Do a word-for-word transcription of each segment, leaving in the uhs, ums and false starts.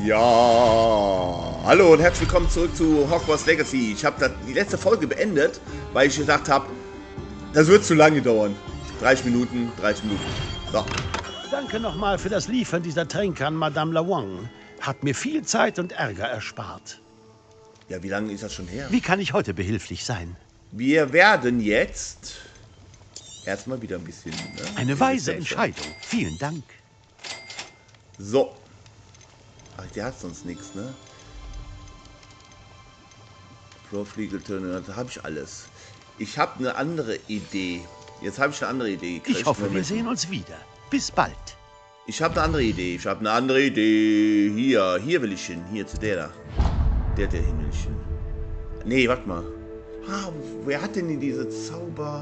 Ja, hallo und herzlich willkommen zurück zu Hogwarts Legacy. Ich habe die letzte Folge beendet, weil ich gedacht habe, das wird zu lange dauern. dreißig Minuten, dreißig Minuten. So. Danke nochmal für das Liefern dieser Tränke an Madame Lawang. Hat mir viel Zeit und Ärger erspart. Ja, wie lange ist das schon her? Wie kann ich heute behilflich sein? Wir werden jetzt erstmal wieder ein bisschen... Ne, Eine weise Entscheidung. Vielen Dank. So. Ach, der hat sonst nichts, ne? Fliegeltöne, da habe ich alles. Ich habe eine andere Idee. Jetzt habe ich eine andere Idee gekriegt. Ich hoffe, wir sehen uns wieder. Bis bald. Ich habe eine andere Idee. Ich habe eine andere Idee. Hier, hier will ich hin. Hier zu der da. Der, der hin will ich hin. Nee, warte mal. Ah, wer hat denn hier diese Zauber?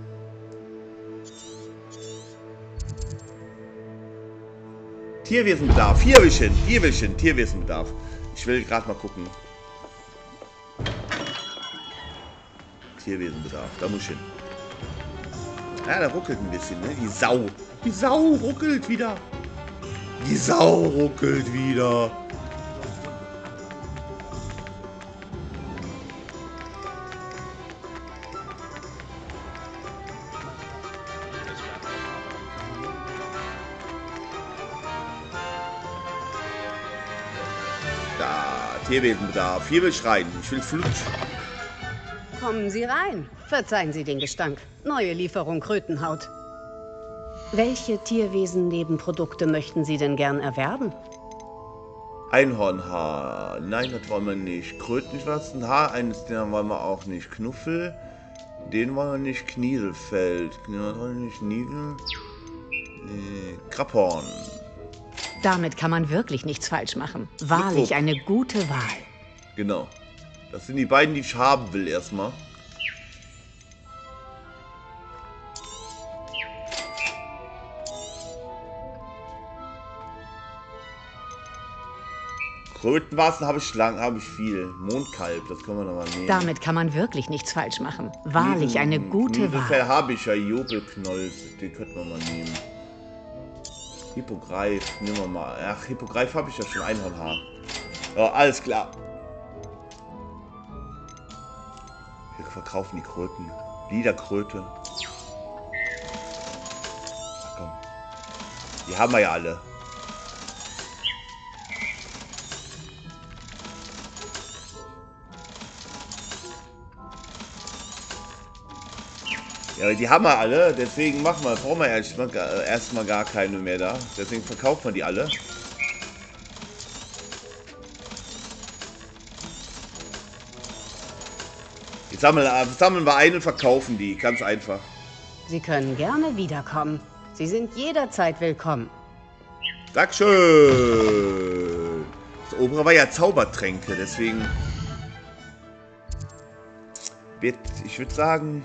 Tierwesenbedarf. Hier will ich hin. Hier will ich hin. Tierwesenbedarf. Ich will gerade mal gucken. Tierwesenbedarf. Da muss ich hin. Ja, da ruckelt ein bisschen, ne? Die Sau. Die Sau ruckelt wieder. Die Sau ruckelt wieder. Da, Tierwesenbedarf. Hier will ich rein. Ich will Flutsch. Kommen Sie rein. Verzeihen Sie den Gestank. Neue Lieferung Krötenhaut. Welche Tierwesen-Nebenprodukte möchten Sie denn gern erwerben? Einhornhaar. Nein, das wollen wir nicht. Krötenschwarzen Haar, eines den wollen wir auch nicht. Knuffel. Den wollen wir nicht. Knieselfeld. Das wollen wir nicht. Niedel. Äh, Krabborn. Damit kann man wirklich nichts falsch machen. Wahrlich eine gute Wahl. Genau. Das sind die beiden, die ich haben will erstmal. Krötenwassen habe ich lang, habe ich viel. Mondkalb, das können wir nochmal nehmen. Damit kann man wirklich nichts falsch machen. Wahrlich eine gute Wahl. habe ich ja. Jubelknoll, den könnten wir mal nehmen. Hippogreif, nehmen wir mal. Ach, Hippogreif habe ich ja schon. Einhornhaar. Oh, alles klar. Wir verkaufen die Kröten. Liederkröte. Ach komm. Die haben wir ja alle. Ja, die haben wir alle, deswegen machen wir, brauchen wir erstmal erstmal gar keine mehr da. Deswegen verkaufen wir die alle. Jetzt sammeln, sammeln wir einen und verkaufen die, ganz einfach. Sie können gerne wiederkommen. Sie sind jederzeit willkommen. Dankeschön. Das obere war ja Zaubertränke, deswegen wird, ich würde sagen...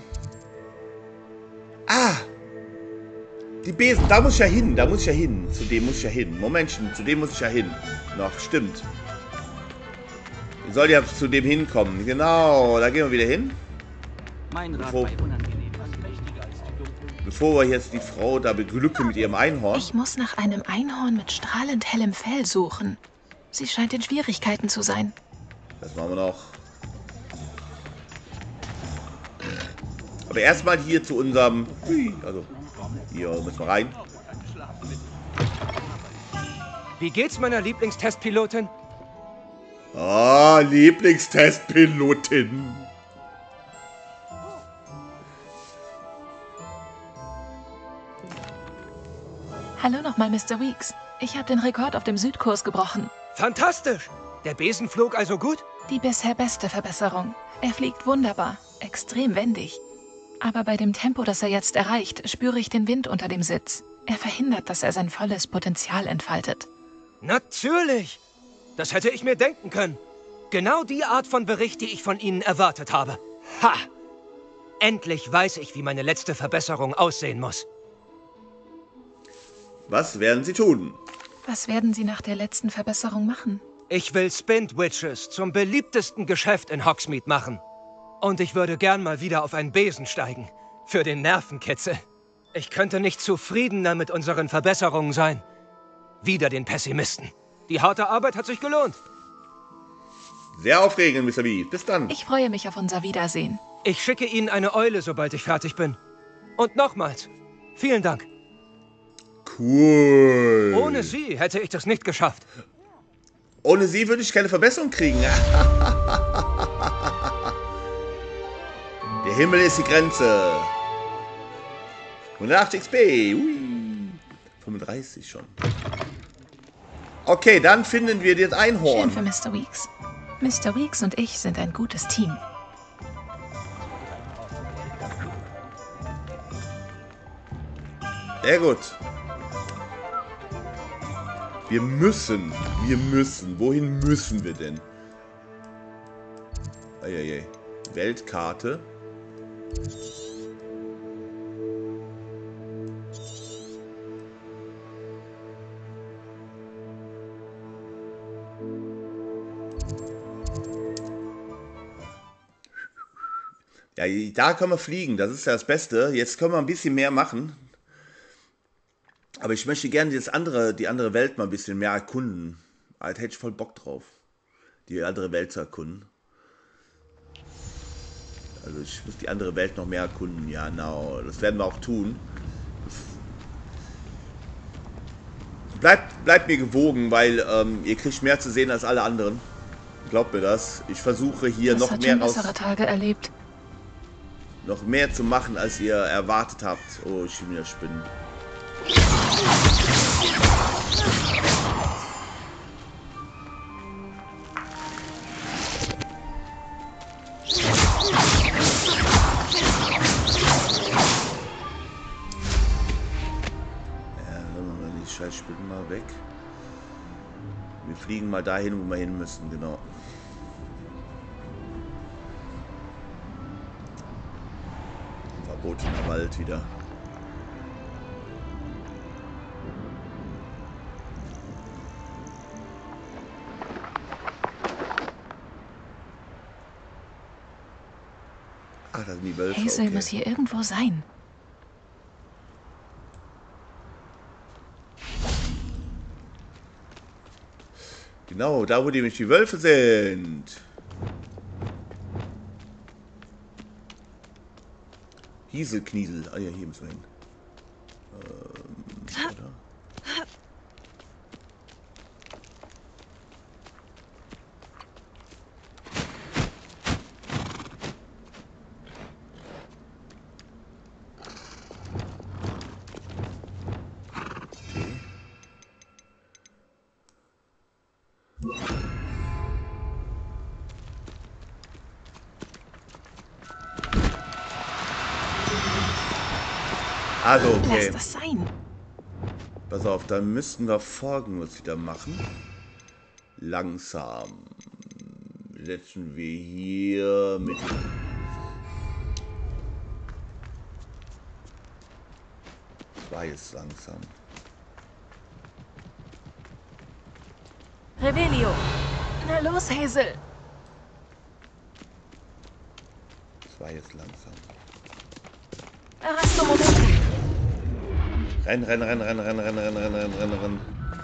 Ah! Die Besen, da muss ich ja hin, da muss ich ja hin. Zu dem muss ich ja hin. Momentchen, zu dem muss ich ja hin. Noch, stimmt. Ich soll ja zu dem hinkommen. Genau, da gehen wir wieder hin. Mein Rat Bevor, bei unangenehm, was mächtiger als die Dunkel. bevor wir jetzt die Frau da beglücken mit ihrem Einhorn. Ich muss nach einem Einhorn mit strahlend hellem Fell suchen. Sie scheint in Schwierigkeiten zu sein. Das machen wir noch. Aber erstmal hier zu unserem... Also, hier müssen wir rein. Wie geht's meiner Lieblingstestpilotin? Ah, Lieblingstestpilotin. Hallo nochmal, Mister Weeks. Ich habe den Rekord auf dem Südkurs gebrochen. Fantastisch! Der Besen flog also gut? Die bisher beste Verbesserung. Er fliegt wunderbar, extrem wendig. Aber bei dem Tempo, das er jetzt erreicht, spüre ich den Wind unter dem Sitz. Er verhindert, dass er sein volles Potenzial entfaltet. Natürlich! Das hätte ich mir denken können. Genau die Art von Bericht, die ich von Ihnen erwartet habe. Ha! Endlich weiß ich, wie meine letzte Verbesserung aussehen muss. Was werden Sie tun? Was werden Sie nach der letzten Verbesserung machen? Ich will Spintwitches zum beliebtesten Geschäft in Hogsmeade machen. Und ich würde gern mal wieder auf einen Besen steigen. Für den Nervenkitzel. Ich könnte nicht zufriedener mit unseren Verbesserungen sein. Wieder den Pessimisten. Die harte Arbeit hat sich gelohnt. Sehr aufregend, Mister B. Bis dann. Ich freue mich auf unser Wiedersehen. Ich schicke Ihnen eine Eule, sobald ich fertig bin. Und nochmals, vielen Dank. Cool. Ohne Sie hätte ich das nicht geschafft. Ohne Sie würde ich keine Verbesserung kriegen. Der Himmel ist die Grenze. hundertachtzig X P. Ui. fünfunddreißig schon. Okay, dann finden wir das Einhorn. Schön für Mister Weeks. Mister Weeks und ich sind ein gutes Team. Sehr gut. Wir müssen. Wir müssen. Wohin müssen wir denn? Eieiei. Weltkarte. Ja, da können wir fliegen. Das ist ja das Beste. Jetzt können wir ein bisschen mehr machen. Aber ich möchte gerne das andere, die andere Welt mal ein bisschen mehr erkunden. Da hätte ich voll Bock drauf, die andere Welt zu erkunden. Also ich muss die andere Welt noch mehr erkunden. Ja, genau. Das werden wir auch tun. Bleibt, bleibt mir gewogen, weil ähm, ihr kriegt mehr zu sehen als alle anderen. Glaubt mir das. Ich versuche hier das noch hat mehr schon raus, bessere Tage erlebt. noch mehr zu machen, als ihr erwartet habt. Oh, ich will wieder spinnen. Ich bin mal weg. Wir fliegen mal dahin, wo wir hin müssen, genau. Verbotener Wald wieder. Ach, das sind die Wölfe. Hazel okay. muss hier irgendwo sein. Genau, da wo die nämlich die Wölfe sind. Hieselkniesel. Ah ja, hier müssen wir hin. Ähm, oder? Also, okay. Lass das sein. Pass auf, dann müssten wir Folgendes wieder machen. Langsam. Setzen wir hier mit. Zwei ist langsam. Revelio. Na los, Hazel. Zwei ist langsam. Arresto Momentum. Renn, renn, renn, renn, renn, renn, renn, renn, renn, renn, renn.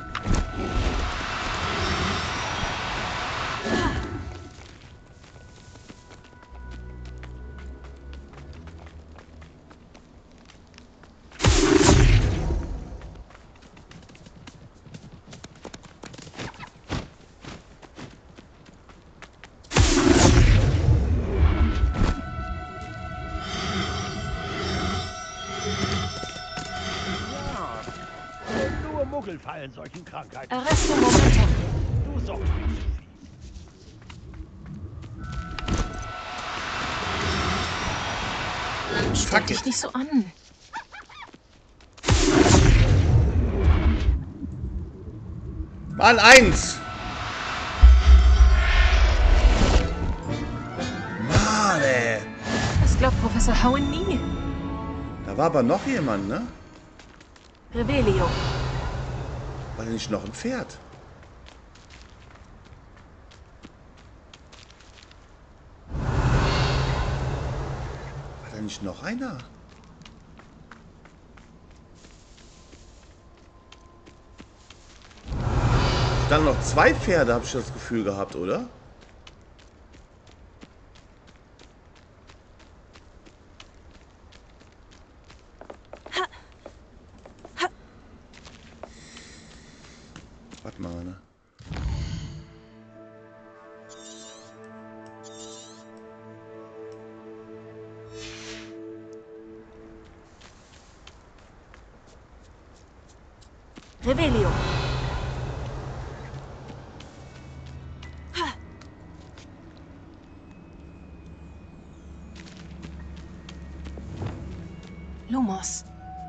Nur Muggel fallen solchen Krankheiten. Arresto Momentum. Du sorgst nicht so viel. Stell Fuck dich it. nicht so an. Mann, eins! Mann, ey. Das glaubt Professor Howen nie. Da war aber noch jemand, ne? Revelio. War da nicht noch ein Pferd? War da nicht noch einer? Dann noch zwei Pferde, habe ich das Gefühl gehabt, oder? Warte mal, ne? Revelio. Lumos.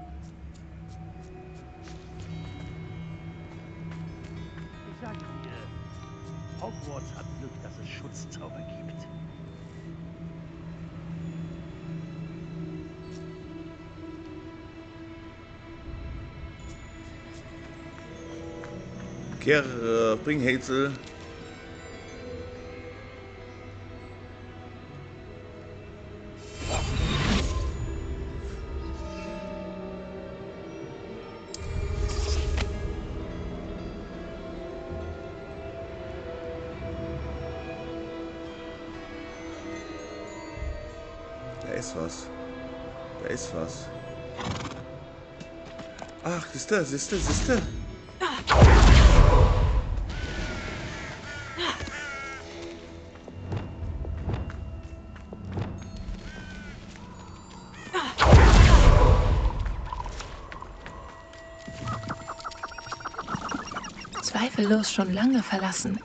Ich sage dir, Hogwarts hat Glück, dass es Schutzzauber gibt. Kehr, äh, bring Hazel. Da ist was. Da ist was. Ach, siehste, siehste, siehste. Zweifellos schon lange verlassen.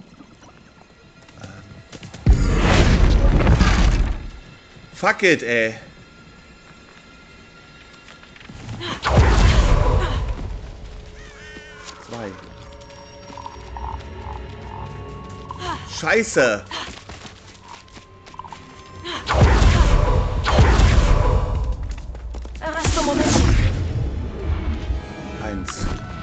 Fuck it, ey. Zwei. Scheiße. Arasto, Moment. Eins.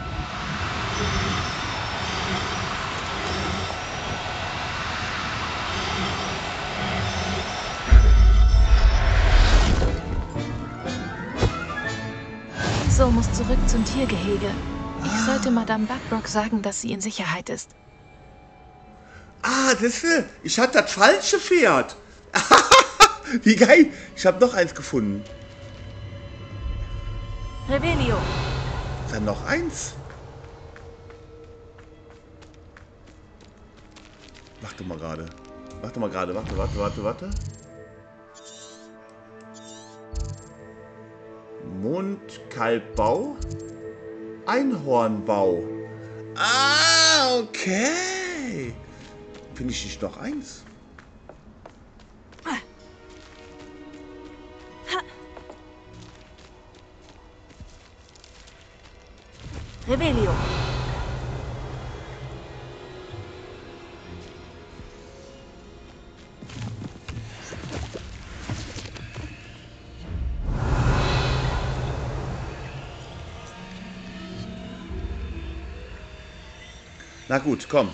So muss zurück zum Tiergehege. Ich sollte Madame Buckbrook sagen, dass sie in Sicherheit ist. Ah, das ist, ich hatte das falsche Pferd. Wie geil. Ich habe noch eins gefunden. Revelio. Dann noch eins. Warte mal gerade. Warte mal gerade. Warte, warte, warte, warte. Mondkalbbau. Einhornbau. Ah, okay. Finde ich nicht noch eins? Revelio. Na gut, komm.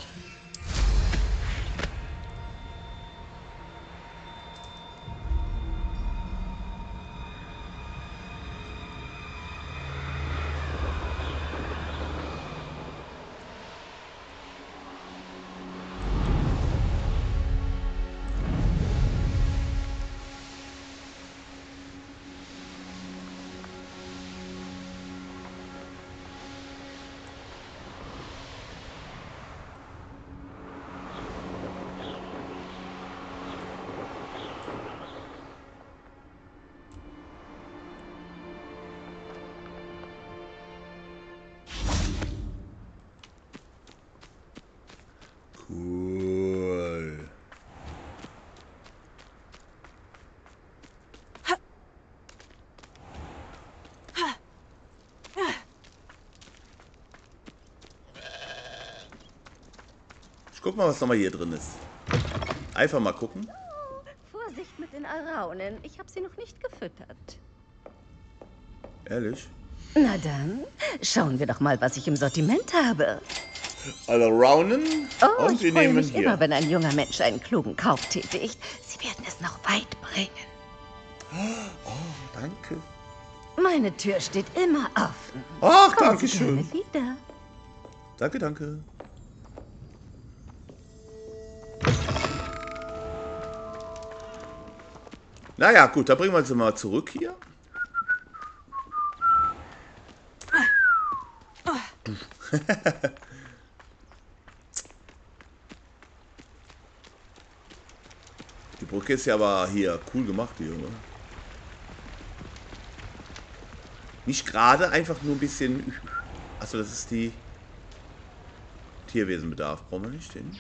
Cool. Ich guck mal, was nochmal hier drin ist. Einfach mal gucken. Vorsicht mit den Alraunen. Ich habe sie noch nicht gefüttert. Ehrlich? Na dann, schauen wir doch mal, was ich im Sortiment habe. Alraunen. Oh, Und ich wir freue nehmen mich hier. immer, wenn ein junger Mensch einen klugen Kauf tätigt. Sie werden es noch weit bringen. Oh, danke. Meine Tür steht immer offen. Ach, Kommen danke Sie schön. gerne wieder. Danke, danke. Naja, gut, da bringen wir uns mal zurück hier. Die Brücke ist ja aber hier cool gemacht, die Junge. Nicht gerade, einfach nur ein bisschen... Achso, das ist die... Tierwesenbedarf. Brauchen wir nicht hin.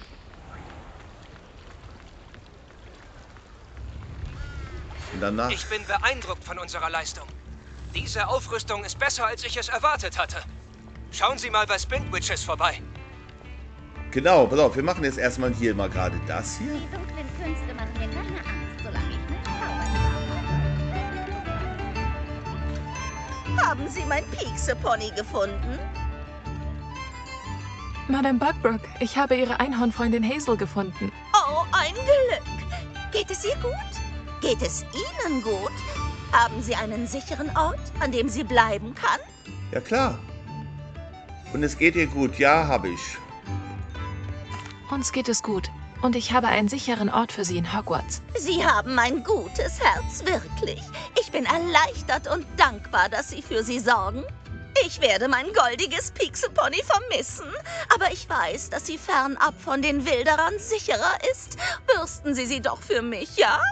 Und danach... Ich bin beeindruckt von unserer Leistung. Diese Aufrüstung ist besser, als ich es erwartet hatte. Schauen Sie mal bei Spindwitches vorbei. Genau, pass auf, wir machen jetzt erstmal hier mal gerade das hier. Die dunklen Künste machen mir keine Angst, solange ich nicht zaubern. Haben Sie mein Piekse-Pony gefunden? Madame Buckbrook, ich habe Ihre Einhornfreundin Hazel gefunden. Oh, ein Glück. Geht es ihr gut? Geht es Ihnen gut? Haben Sie einen sicheren Ort, an dem sie bleiben kann? Ja, klar. Und es geht ihr gut, ja, habe ich. Uns geht es gut. Und ich habe einen sicheren Ort für Sie in Hogwarts. Sie haben ein gutes Herz, wirklich. Ich bin erleichtert und dankbar, dass Sie für sie sorgen. Ich werde mein goldiges Piekse-Pony vermissen, aber ich weiß, dass sie fernab von den Wilderern sicherer ist. Bürsten Sie sie doch für mich, ja?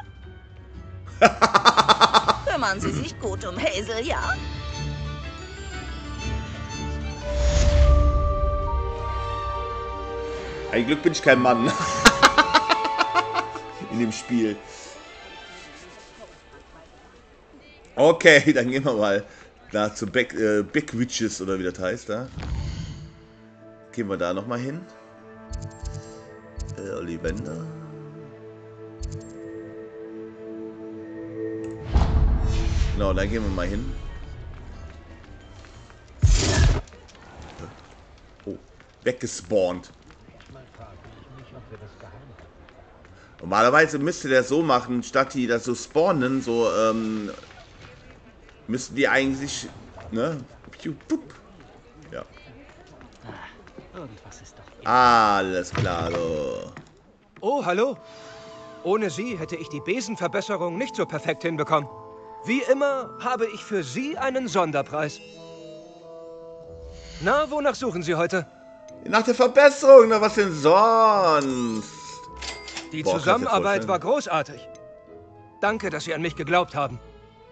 Kümmern Sie sich gut um Hazel, ja? Ein Glück bin ich kein Mann. In dem Spiel. Okay, dann gehen wir mal da zu Back, äh, Backwitches oder wie das heißt da. Gehen wir da nochmal hin. Äh, Ollivander. Genau, da gehen wir mal hin. Oh, weggespawnt. Normalerweise müsste der so machen, statt die das so spawnen, so, ähm, müssten die eigentlich, ne? Ja. Alles klar, so. Oh, hallo. Ohne Sie hätte ich die Besenverbesserung nicht so perfekt hinbekommen. Wie immer habe ich für Sie einen Sonderpreis. Na, wonach suchen Sie heute? Nach der Verbesserung, na was denn sonst? Die Boah, Zusammenarbeit war großartig. Danke, dass Sie an mich geglaubt haben.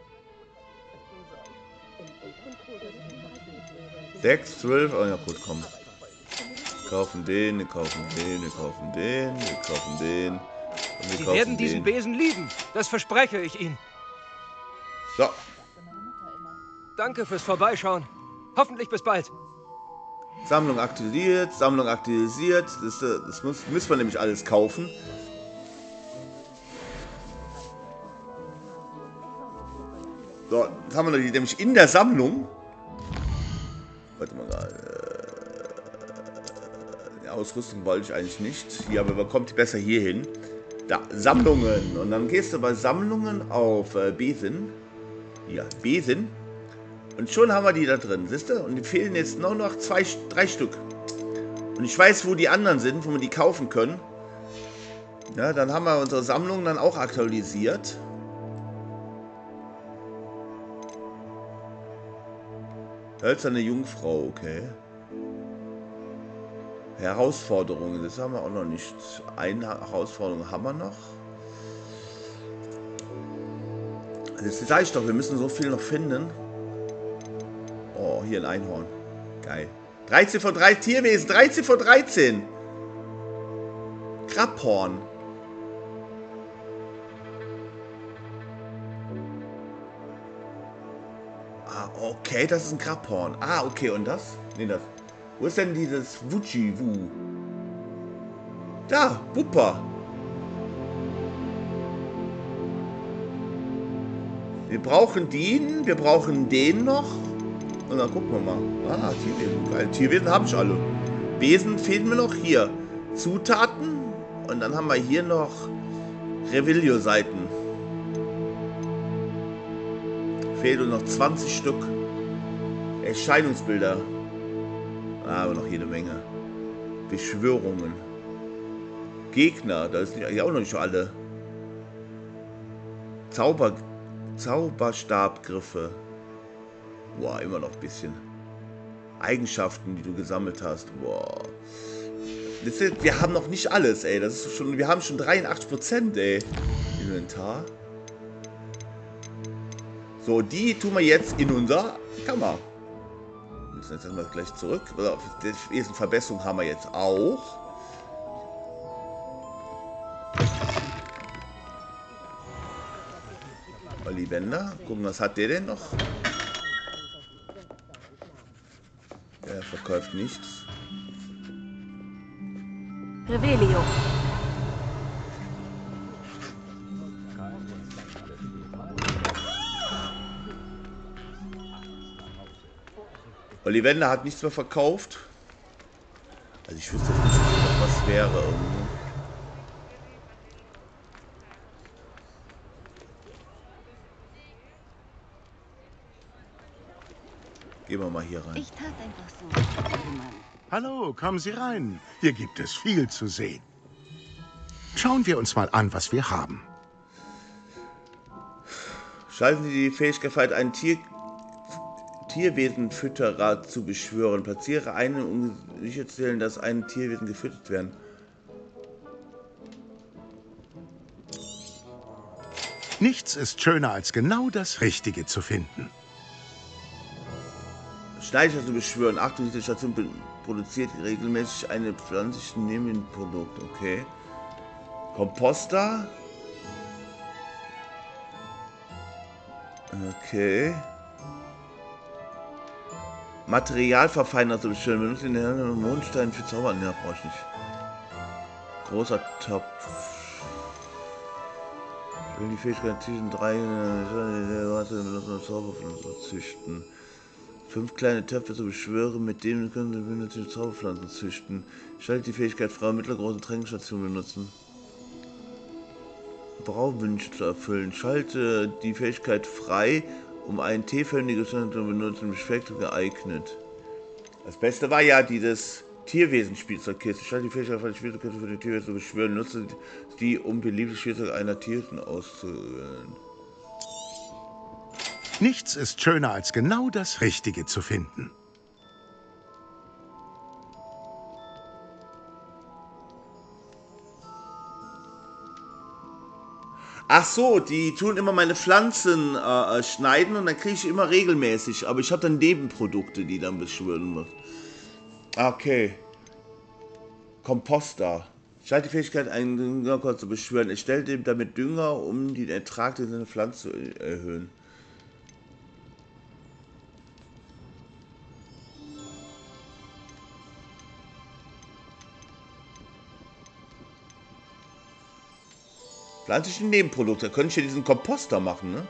sechs, zwölf, oh ja gut, komm. Wir kaufen den, wir kaufen den, wir kaufen den, wir kaufen den. Und wir Sie kaufen werden diesen den. Besen lieben. Das verspreche ich Ihnen. So. Danke fürs Vorbeischauen. Hoffentlich bis bald. Sammlung aktualisiert, Sammlung aktualisiert. Das, das muss, müssen wir nämlich alles kaufen. So, jetzt haben wir nämlich in der Sammlung. Warte mal gerade. Die Ausrüstung wollte ich eigentlich nicht. Hier, aber man kommt besser hier hin. Da, Sammlungen. Und dann gehst du bei Sammlungen auf äh, Besen. Ja, Besen. Und schon haben wir die da drin, siehst du? Und die fehlen jetzt nur noch zwei, drei Stück. Und ich weiß, wo die anderen sind, wo wir die kaufen können. Ja, dann haben wir unsere Sammlung dann auch aktualisiert. Hölzerne Jungfrau, okay. Herausforderungen, das haben wir auch noch nicht. Eine Herausforderung haben wir noch. Das sage ich doch, wir müssen so viel noch finden. Oh, hier ein Einhorn. Geil. dreizehn von drei Tierwesen, dreizehn von dreizehn. Krabhorn. Ah, okay, das ist ein Krabhorn. Ah, okay, und das? Nee, das. Wo ist denn dieses Wuchi-Wu? Da, Wupper. Wir brauchen den, wir brauchen den noch. Und dann gucken wir mal. Ah, Tierwesen. Geil. Tierwesen habe ich alle. Besen fehlen mir noch hier. Zutaten. Und dann haben wir hier noch Revelio-Seiten. Fehlen uns noch zwanzig Stück. Erscheinungsbilder. Ah, aber noch jede Menge. Beschwörungen. Gegner. Da sind ja auch noch nicht alle. Zauber, Zauberstabgriffe. Boah, immer noch ein bisschen. Eigenschaften, die du gesammelt hast. Boah. Das ist, wir haben noch nicht alles, ey. Das ist schon, wir haben schon dreiundachtzig Prozent, ey. Inventar. So, die tun wir jetzt in unser Kammer. Wir müssen jetzt erstmal gleich zurück. Die erste Verbesserung haben wir jetzt auch. Ollivander. Gucken, was hat der denn noch? Der verkauft nichts. Revelio. Ollivander hat nichts mehr verkauft. Also ich wüsste jetzt nicht, ob das was wäre irgendwo. Gehen wir mal hier rein. Ich tat einfach so. Hallo, kommen Sie rein. Hier gibt es viel zu sehen. Schauen wir uns mal an, was wir haben. Schalten Sie die Fähigkeit frei, einen Tier Tierwesenfütterer zu beschwören. Platziere einen, um sicherzustellen, dass ein Tierwesen gefüttert werden. Nichts ist schöner, als genau das Richtige zu finden. Schneider zu beschwören. Achtung, diese Station produziert regelmäßig eine pflanzliche Nebenprodukt. Okay. Komposter. Okay. Materialverfeiner zu beschwören. Benutzt den Herrn Mondstein für Zaubern. Ja, brauche ich nicht. Großer Topf. Wenn die Fähigkeit zwischen drei benutzen Zauberpflanzen zu züchten. Fünf kleine Töpfe zu beschwören, mit denen können Sie benötigte Zauberpflanzen züchten. Schalte die Fähigkeit frei, mittelgroße Tränkenstationen benutzen. Brauwünsche zu erfüllen. Schalte die Fähigkeit frei, um ein teeförmiges zu benutzen, Spektrum geeignet. Das Beste war ja dieses Tierwesen-Spielzeugkiste. Schalte die Fähigkeit frei, die Spielzeugkiste für die Tierwesen zu beschwören. Nutze die, um beliebtes Spielzeug einer Tierchen auszuwählen. Nichts ist schöner, als genau das Richtige zu finden. Ach so, die tun immer meine Pflanzen äh, schneiden und dann kriege ich immer regelmäßig. Aber ich habe dann Nebenprodukte, die dann beschwören muss. Okay. Komposter. Schalte die Fähigkeit, einen Dünger zu beschwören. Ich stelle dem damit Dünger, um den Ertrag dieser Pflanze zu erhöhen. Pflanzliche Nebenprodukte, da könnte ich ja diesen Komposter machen, ne?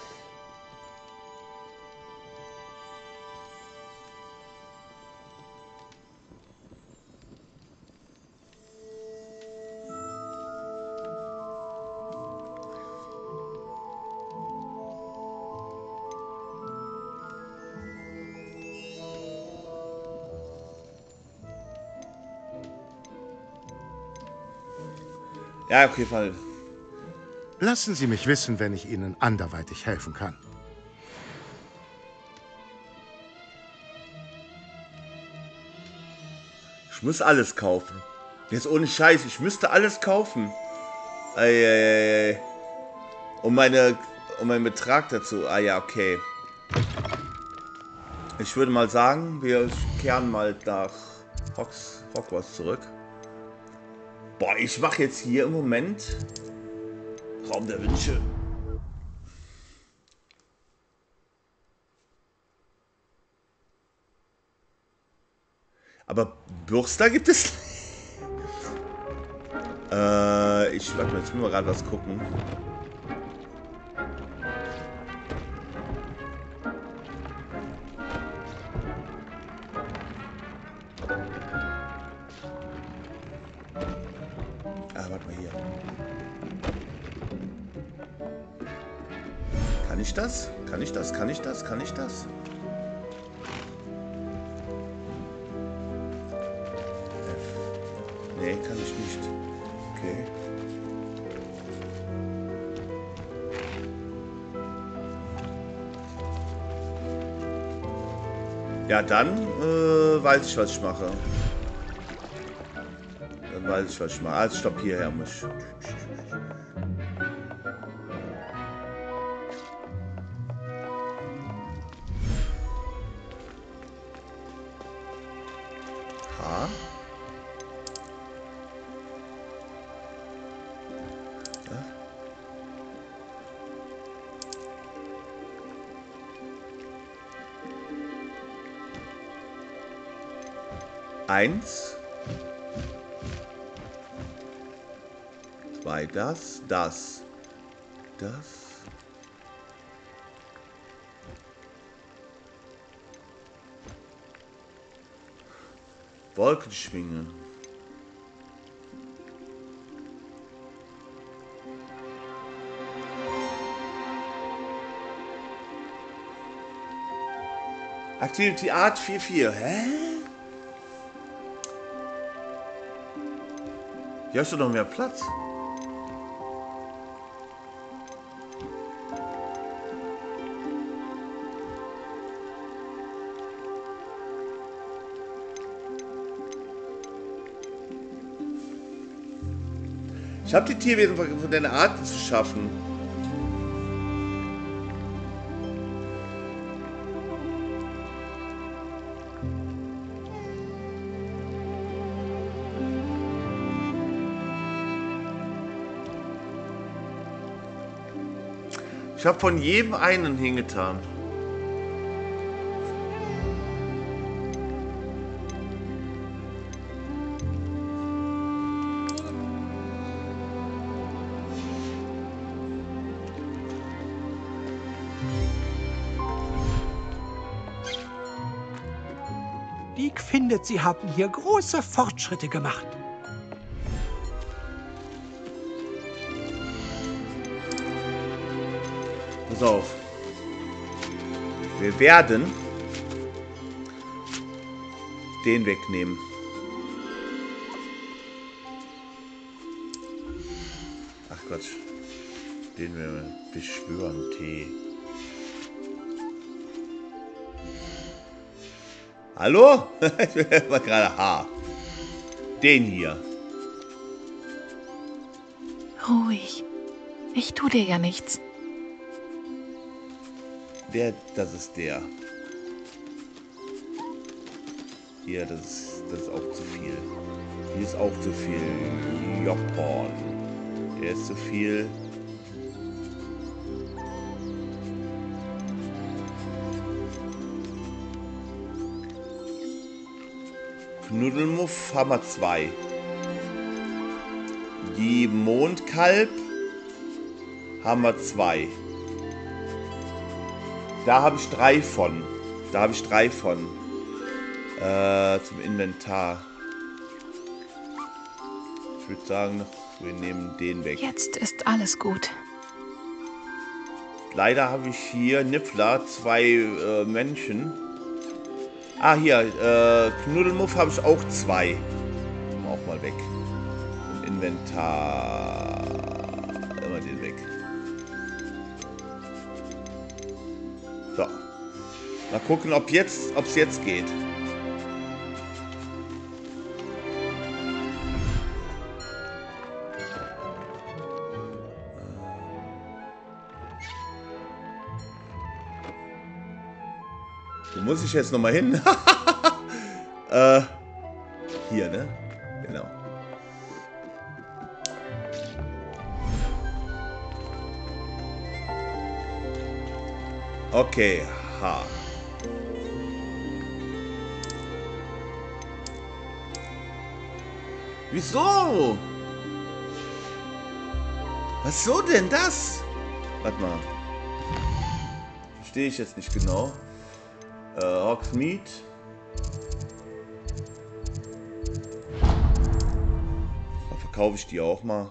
Ja, okay, Fall. Lassen Sie mich wissen, wenn ich Ihnen anderweitig helfen kann. Ich muss alles kaufen. Jetzt ohne Scheiß, ich müsste alles kaufen. Eieiei. Um meine, um meinen Betrag dazu. Ah ja, okay. Ich würde mal sagen, wir kehren mal nach Hogwarts, Hogwarts zurück. Boah, ich mache jetzt hier im Moment Raum der Wünsche. Aber Bürster gibt es. äh, ich warte mal, jetzt müssen wir gerade was gucken. Ah, warte mal hier. Kann ich das? Kann ich das? Kann ich das? Kann ich das? Nee, kann ich nicht. Okay. Ja, dann äh, weiß ich, was ich mache. Dann weiß ich, was ich mache. Also, stopp, hierher muss ich. Ha? Ja. Eins. Zwei, das, das, das. Wolkenschwinge. Activity Art vier vier. Hä? Hier hast du noch mehr Platz. Ich habe die Tierwesen von deiner Art zu schaffen. Ich habe von jedem einen hingetan. Dick findet, Sie haben hier große Fortschritte gemacht. Pass auf. Wir werden den wegnehmen. Ach Quatsch. Den wir beschwören. T. Hallo? Ich war gerade H. Den hier. Ruhig. Ich tu dir ja nichts. Der, das ist der. Hier, das ist, das ist auch zu viel. Hier ist auch zu viel. Joporn. Der ist zu viel. Knuddelmuff haben wir zwei. Die Mondkalb haben wir zwei. Da habe ich drei von. Da habe ich drei von. Äh, zum Inventar. Ich würde sagen, wir nehmen den weg. Jetzt ist alles gut. Leider habe ich hier Niffler, zwei äh, Menschen. Ah, hier, äh, Knuddelmuff habe ich auch zwei. Auch mal weg. Im Inventar. Immer den weg. So. Mal gucken, ob jetzt, ob es jetzt geht. Wo muss ich jetzt nochmal hin? äh, hier, ne? Genau. Okay, H. Wieso? Was so denn das? Warte mal. Verstehe ich jetzt nicht genau. Äh, Hogsmeade. Da verkaufe ich die auch mal.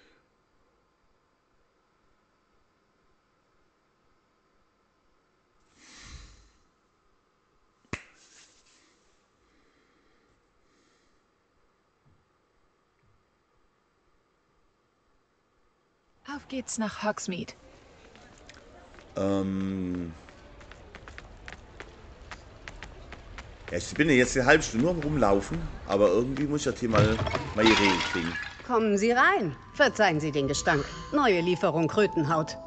Auf geht's nach Hogsmeade. Ähm... Ja, ich bin ja jetzt eine halbe Stunde nur am Rumlaufen, aber irgendwie muss ich das hier mal, mal hier regeln kriegen. Kommen Sie rein. Verzeihen Sie den Gestank. Neue Lieferung Krötenhaut.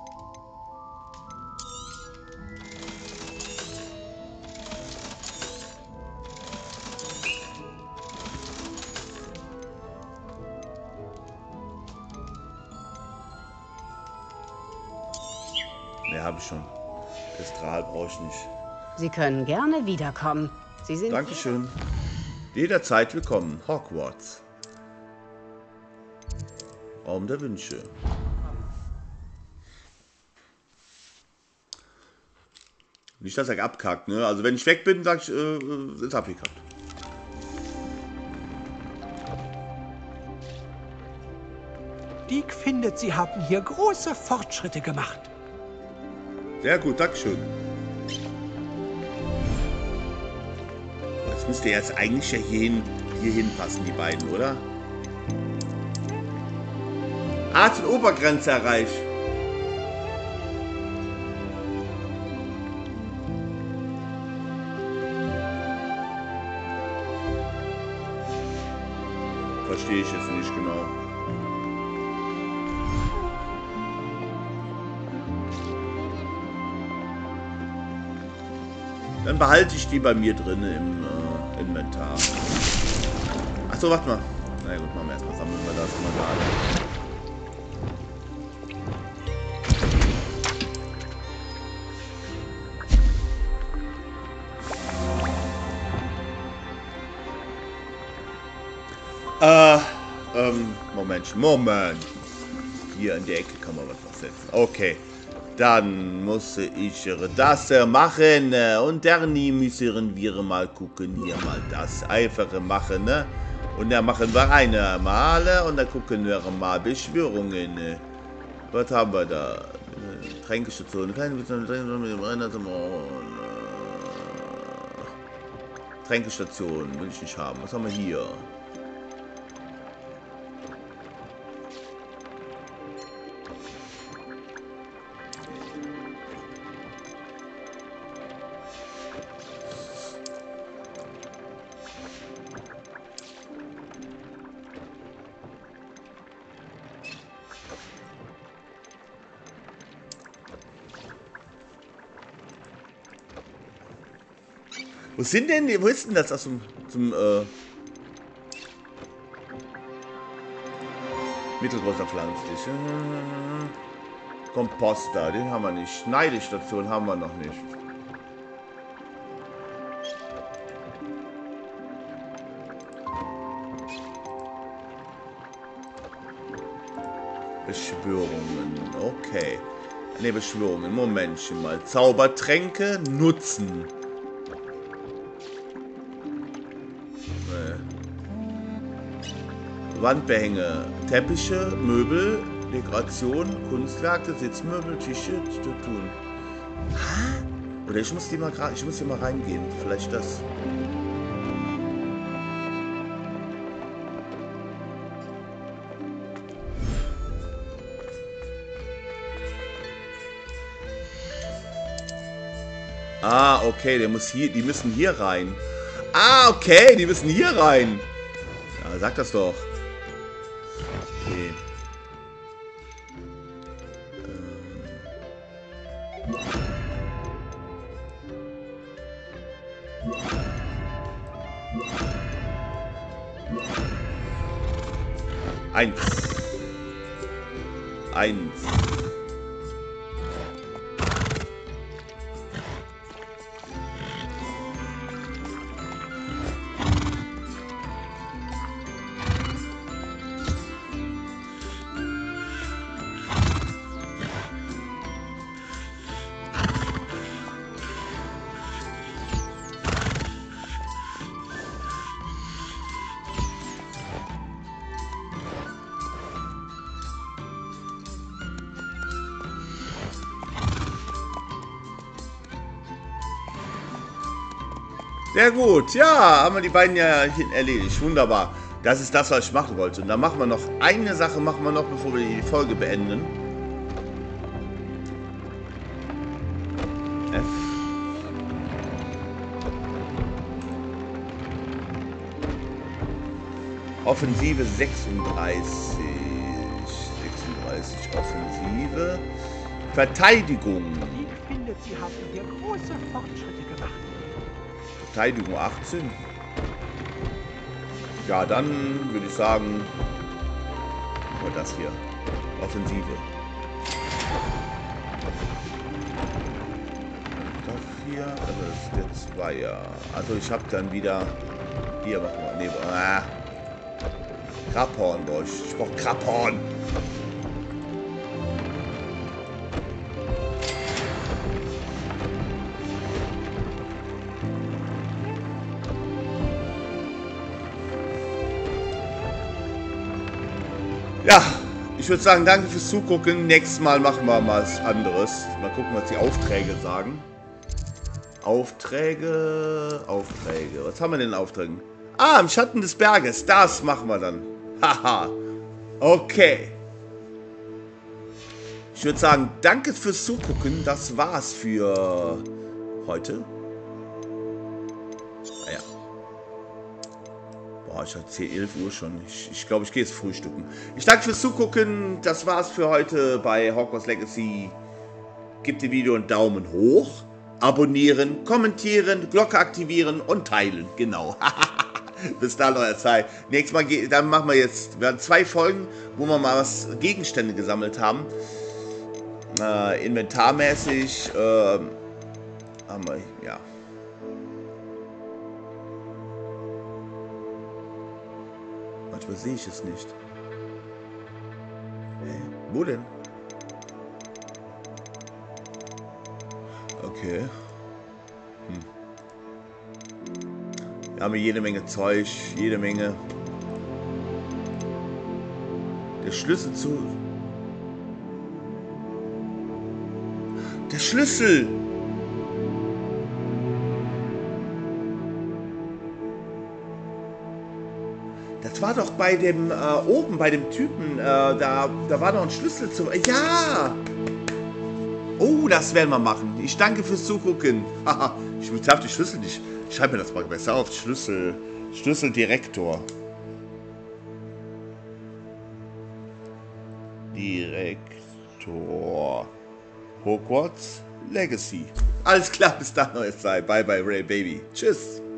Ne, habe ich schon. Pestral brauche ich nicht. Sie können gerne wiederkommen. Sie sind... Dankeschön. Jederzeit willkommen. Hogwarts. Raum der Wünsche. Nicht, dass er abkackt, ne? Also wenn ich weg bin, sag ich, äh, ist abgekackt. Dick findet, Sie haben hier große Fortschritte gemacht. Sehr gut, Dankeschön. Das müsste jetzt eigentlich ja hierhin, hierhin passen, die beiden, oder? Art- und Obergrenze erreicht. Verstehe ich jetzt nicht genau. Dann behalte ich die bei mir drin im äh, Inventar. Achso, warte mal. Na gut, machen wir erstmal. Sammeln wir das mal gerade. Äh, ähm, Moment, Moment. Hier in der Ecke kann man was versetzen. Okay. Dann muss ich das machen. Und dann müssen wir mal gucken. Hier mal das einfache machen. Ne? Und dann machen wir eine Mal. Und dann gucken wir mal Beschwörungen. Was haben wir da? Tränkestation. Tränkestation will ich nicht haben. Was haben wir hier? Wo sind denn die, wo ist denn das aus dem, zum, äh, mittelgroßer pflanzlich? Komposter, den haben wir nicht. Schneidestation haben wir noch nicht. Beschwörungen, okay. Ne, Beschwörungen, Momentchen mal. Zaubertränke nutzen. Wandbehänge, Teppiche, Möbel, Dekoration, Kunstwerke, Sitzmöbel, Tische, Statuen. Oder ich muss die mal gerade, ich muss hier mal reingehen. Vielleicht das. Ah, okay, der muss hier, die müssen hier rein. Ah, okay, die müssen hier rein. Ja, sag das doch. Okay. Ähm. Eins. Eins. Sehr gut. Ja, haben wir die beiden ja erledigt. Wunderbar. Das ist das, was ich machen wollte. Und dann machen wir noch eine Sache, machen wir noch, bevor wir die Folge beenden. F. Offensive sechsunddreißig. sechsunddreißig Offensive. Verteidigung. Ich finde, Sie haben hier große Fortschritte gemacht. Verteidigung achtzehn. Ja, dann würde ich sagen, nur das hier. Offensive. Das hier, also das ist der Zweier. Also ich habe dann wieder hier, machen wir, nee, ah. Krabhorn brauche ich. Ich brauche Krabhorn. Ja, ich würde sagen, danke fürs Zugucken. Nächstes Mal machen wir mal was anderes. Mal gucken, was die Aufträge sagen. Aufträge, Aufträge. Was haben wir denn in Aufträgen? Ah, im Schatten des Berges. Das machen wir dann. Haha. Okay. Ich würde sagen, danke fürs Zugucken. Das war's für heute. Ah ja. Boah, ich hatte elf Uhr schon. Ich glaube, ich, glaub, ich gehe jetzt frühstücken. Ich danke fürs Zugucken. Das war's für heute bei Hogwarts Legacy. Gebt dem Video einen Daumen hoch. Abonnieren, kommentieren, Glocke aktivieren und teilen. Genau. Bis dann, euer Zeit. Nächstes Mal, dann machen wir jetzt, wir haben zwei Folgen, wo wir mal was Gegenstände gesammelt haben. Äh, inventarmäßig, äh, haben wir, ja. Manchmal sehe ich es nicht. Hey, wo denn? Okay. Hm. Wir haben hier jede Menge Zeug, jede Menge. Der Schlüssel zu... Der Schlüssel! Das war doch bei dem, äh, oben, bei dem Typen, äh, da, da war noch ein Schlüssel zu... Ja! Oh, das werden wir machen. Ich danke fürs Zugucken. Ich darf die Schlüssel nicht... Ich schreibe mir das mal besser auf. Schlüssel... Schlüsseldirektor. Direktor. Hogwarts Legacy. Alles klar, bis dann, neues Zeit. Bye, bye, Ray Baby. Tschüss.